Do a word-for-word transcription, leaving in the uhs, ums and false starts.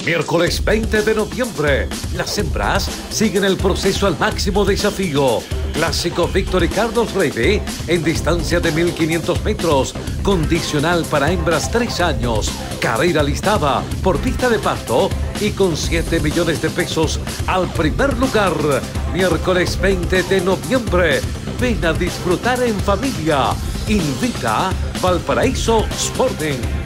Miércoles veinte de noviembre, las hembras siguen el proceso al máximo desafío. Clásico Víctor y Carlos Reibe en distancia de mil quinientos metros. Condicional para hembras tres años. Carrera listada por pista de pasto y con siete millones de pesos al primer lugar. Miércoles veinte de noviembre. Ven a disfrutar en familia. Invita Valparaíso Sporting.